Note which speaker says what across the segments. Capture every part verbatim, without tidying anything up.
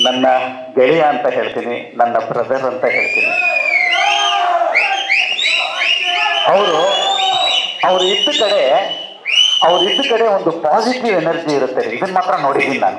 Speaker 1: ನನ್ನ ಗೆಳೆಯ ಅಂತ ಹೇಳ್ತೀನಿ, ನನ್ನ ಬ್ರದರ್ ಅಂತ ಹೇಳ್ತೀನಿ. ಅವರು ಅವ್ರು ಇದ್ದ ಕಡೆ ಅವ್ರು ಇದ್ದ ಕಡೆ ಒಂದು ಪಾಸಿಟಿವ್ ಎನರ್ಜಿ ಇರುತ್ತೆ. ಇದನ್ನ ಮಾತ್ರ ನೋಡಿದ್ದೀನಿ ನಾನು,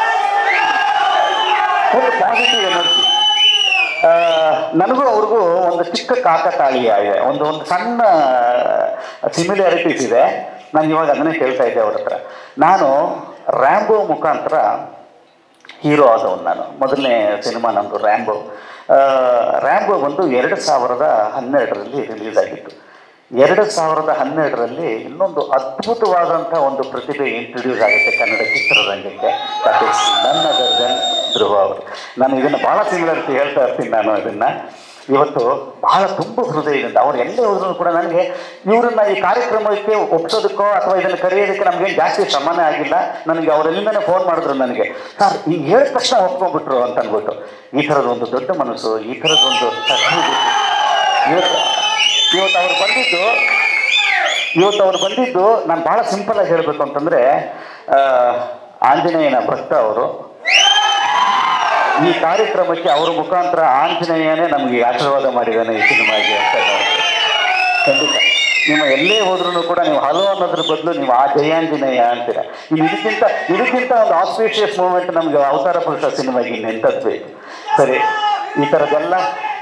Speaker 1: ಒಂದು ಪಾಸಿಟಿವ್ ಎನರ್ಜಿ. ನನಗೂ ಅವ್ರಿಗೂ ಒಂದು ಚಿಕ್ಕ ಕಾಕತಾಳೀಯ ಇದೆ, ಒಂದು ಒಂದು ಸಣ್ಣ ಸಿಮಿಲಾರಿಟೀಸ್ ಇದೆ. ನಾನು ಇವಾಗ ಅದನ್ನೇ ಕೇಳ್ತಾ ಇದ್ದೆ ಅವ್ರ ಹತ್ರ. ನಾನು ರ್ಯಾಂಬೋ ಮುಖಾಂತರ ಹೀರೋ ಆದವನು. ನಾನು ಮೊದಲನೇ ಸಿನಿಮಾ ನಮ್ಮದು ರ್ಯಾಂಬೋ. ರ್ಯಾಂಬೋ ಬಂದು ಎರಡು ಸಾವಿರದ ಹನ್ನೆರಡರಲ್ಲಿ ರಿಲೀಸ್ ಆಗಿತ್ತು. ಎರಡು ಸಾವಿರದ ಹನ್ನೆರಡರಲ್ಲಿ ಇನ್ನೊಂದು ಅದ್ಭುತವಾದಂಥ ಒಂದು ಪ್ರತಿಭೆ ಇಂಟ್ರೊಡ್ಯೂಸ್ ಆಗುತ್ತೆ ಕನ್ನಡ ಚಿತ್ರರಂಗಕ್ಕೆ. That is none other than Dhruva ಅವರು. ನಾನು ಇದನ್ನು ಭಾಳ ಸಿಮಿಲಾರಿಟಿ ಹೇಳ್ತಾ ಇರ್ತೀನಿ. ನಾನು ಇದನ್ನು ಇವತ್ತು ಬಹಳ ತುಂಬ ಹೃದಯದಿಂದ ಅವ್ರು ಎಲ್ಲೇ ಹೋದ್ರೂ ಕೂಡ ನನಗೆ ಇವರನ್ನ ಈ ಕಾರ್ಯಕ್ರಮಕ್ಕೆ ಒಪ್ಸೋದಕ್ಕೋ ಅಥವಾ ಇದನ್ನು ಕರೆಯೋದಕ್ಕೆ ನಮಗೇನು ಜಾಸ್ತಿ ಶ್ರಮನೇ ಆಗಿಲ್ಲ. ನನಗೆ ಅವರೆಲ್ಲಿಂದನೇ ಫೋನ್ ಮಾಡಿದ್ರು ನನಗೆ, ಸರ್ ಈಗ ಹೇಳಿದ ತಕ್ಷಣ ಒಪ್ಕೊಂಡ್ಬಿಟ್ರು ಅಂತ ಅಂದ್ಬಿಟ್ಟು. ಈ ಥರದೊಂದು ದೊಡ್ಡ ಮನಸ್ಸು, ಈ ಥರದೊಂದು ಇವತ್ತು ಇವತ್ತು ಅವ್ರು ಬಂದಿದ್ದು ಇವತ್ತು ಅವ್ರು ಬಂದಿದ್ದು ನಾನು ಭಾಳ ಸಿಂಪಲಾಗಿ ಹೇಳಬೇಕು ಅಂತಂದರೆ, ಆಂಜನೇಯನ ಭಕ್ತ ಅವರು. ಈ ಕಾರ್ಯಕ್ರಮಕ್ಕೆ ಅವ್ರ ಮುಖಾಂತರ ಆಂಜನೇಯನೇ ನಮಗೆ ಆಶೀರ್ವಾದ ಮಾಡಿದ್ದಾನೆ ಈ ಸಿನಿಮಾಗೆ ಅಂತ. ಖಂಡಿತ ನಿಮ್ಮ ಎಲ್ಲೇ ಹೋದ್ರೂ ಕೂಡ ನೀವು ಹಲೋ ಅನ್ನೋದ್ರ ಬದಲು ನೀವು ಆ ಜಯಾಂಜನೇಯ ಅಂತೀರ. ಇನ್ನು ಇದಕ್ಕಿಂತ ಇದಕ್ಕಿಂತ ಒಂದು ಆಸ್ಪೀಷಿಯಸ್ ಮೂಮೆಂಟ್ ನಮಗೆ ಅವತಾರ ಪುರುಷ ಸಿನಿಮಾಗೆ ಇನ್ನೆಂಥದ್ದು ಬೇಕು? ಸರಿ, ಈ ಥರದ್ದೆಲ್ಲ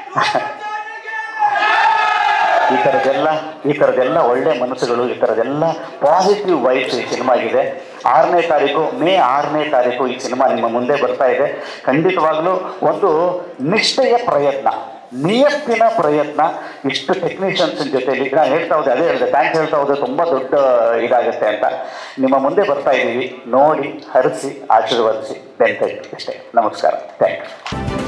Speaker 1: ಈ ಥರದ್ದೆಲ್ಲ ಈ ಥರದ್ದೆಲ್ಲ ಒಳ್ಳೆ ಮನಸ್ಸುಗಳು, ಈ ಥರದ್ದೆಲ್ಲ ಪಾಸಿಟಿವ್ ವೈಬ್ಸ್ ಈ ಸಿನಿಮಾಗಿದೆ. ಆರನೇ ತಾರೀಕು ಮೇ ಆರನೇ ತಾರೀಕು ಈ ಸಿನಿಮಾ ನಿಮ್ಮ ಮುಂದೆ ಬರ್ತಾ ಇದೆ. ಖಂಡಿತವಾಗ್ಲೂ ಒಂದು ನಿಷ್ಠೆಯ ಪ್ರಯತ್ನ, ನಿಯತ್ತಿನ ಪ್ರಯತ್ನ. ಇಷ್ಟು ಟೆಕ್ನಿಷಿಯನ್ಸ್ ಜೊತೆಲಿ ನಾನು ಹೇಳ್ತಾ ಹೋದೆ, ಅದೇ ಹೇಳಿದೆ, ಥ್ಯಾಂಕ್ಸ್ ಹೇಳ್ತಾ ಹೋದೆ, ತುಂಬ ದೊಡ್ಡ ಇದಾಗುತ್ತೆ ಅಂತ. ನಿಮ್ಮ ಮುಂದೆ ಬರ್ತಾ ಇದ್ದೀವಿ, ನೋಡಿ ಹರಿಸಿ ಆಶೀರ್ವದಿಸಿ ಬೆಂತ ಇಷ್ಟೇ. ನಮಸ್ಕಾರ, ಥ್ಯಾಂಕ್ ಯು.